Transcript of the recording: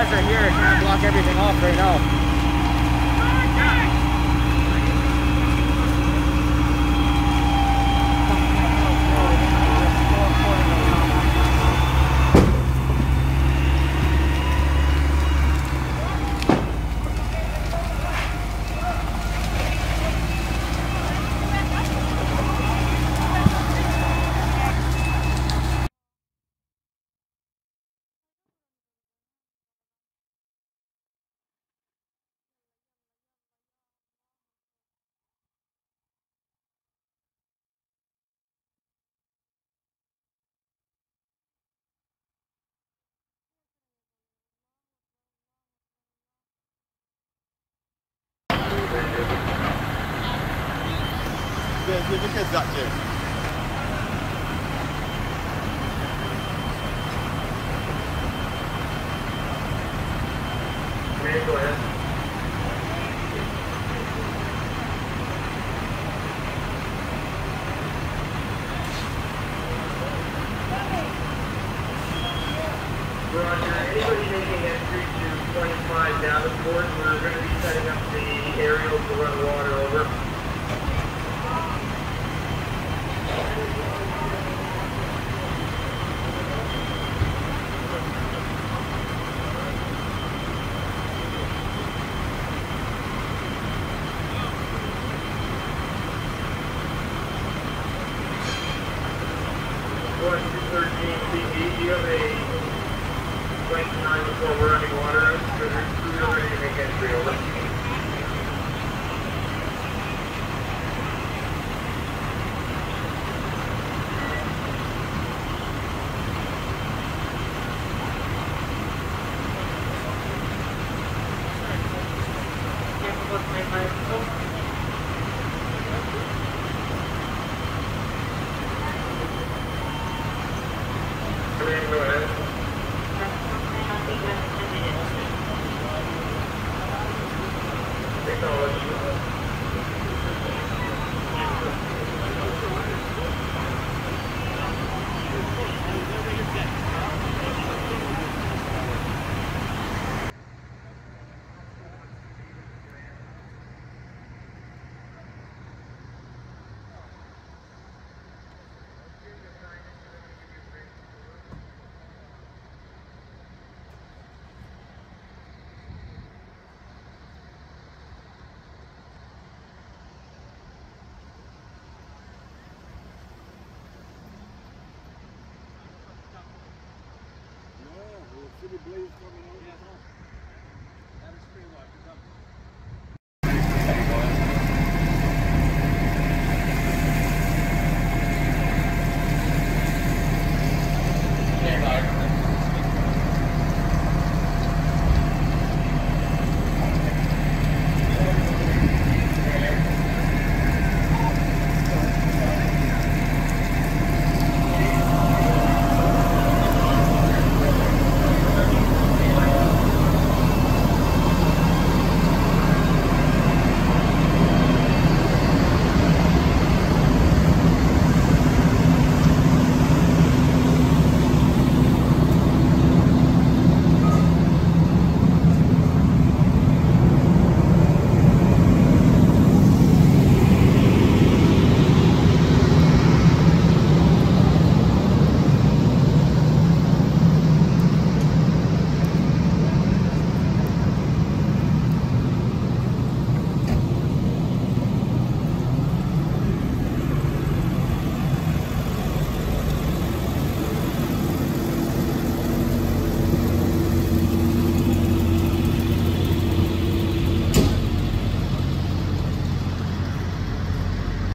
guys are here trying to block everything off right now. Yeah, give the kids that, Jim. Go ahead. Roger, anybody making entry to 25 Davenport, we're going to be setting up the aerial to run water over. CD, do you have a length time before we're running water out? So we're ready to make entry over. Go ahead. City blaze coming out. That is pretty well.